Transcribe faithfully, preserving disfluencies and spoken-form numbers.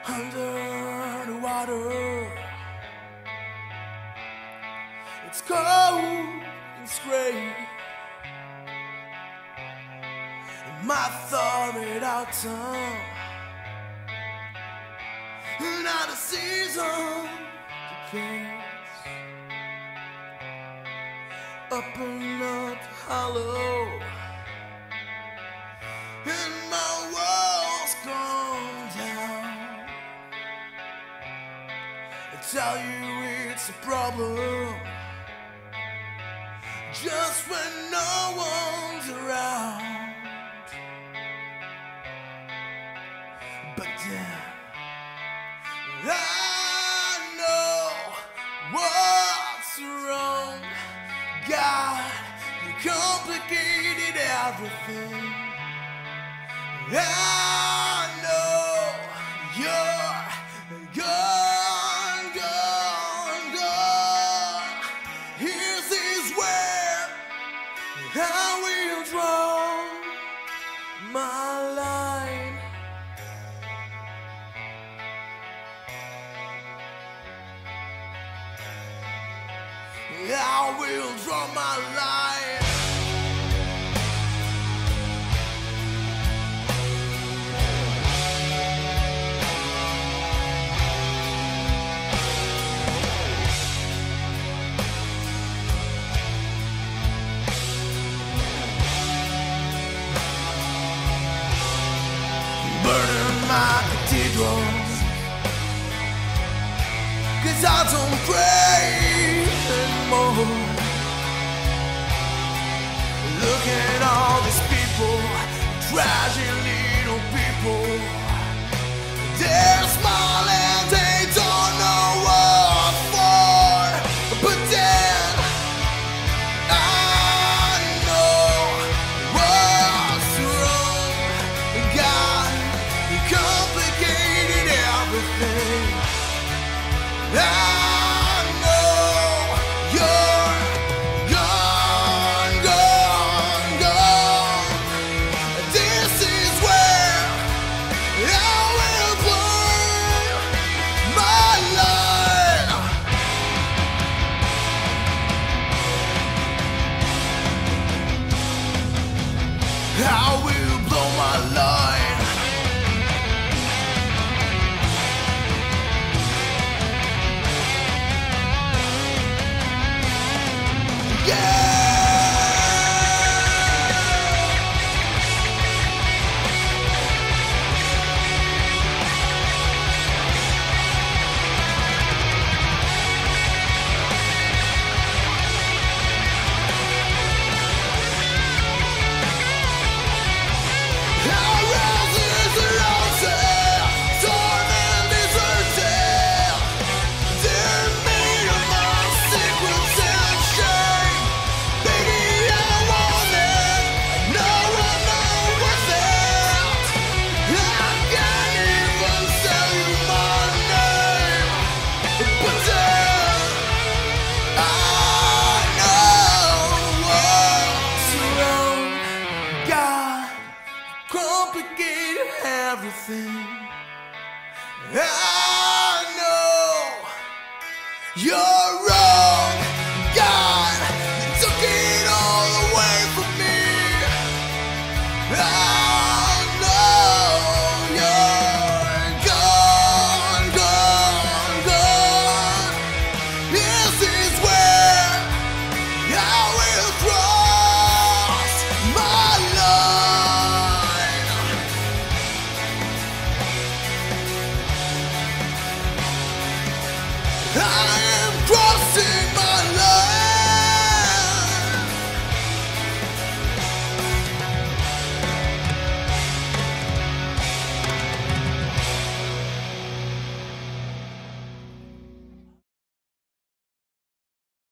under the water. It's cold and it's gray. In my thawed out tongue, now the season decays. Up and up the hollow, and my walls come down. I tell you it's a problem just when no one's around. But then I know what's wrong. God, you complicated everything. I know you're gone, gone, gone. This is where I will draw my line. I will draw my line. Burning my cathedrals, 'cause I don't pray anymore. Look at all these people, tragic little people. They're smiling, they don't know what for. But then I know what's wrong. God, you complicated everything. I I will blow my line. Yeah! Complicated everything. I know you're wrong. God, you took it all away from me. I know you're gone, gone, gone. This is where I will cross my line. I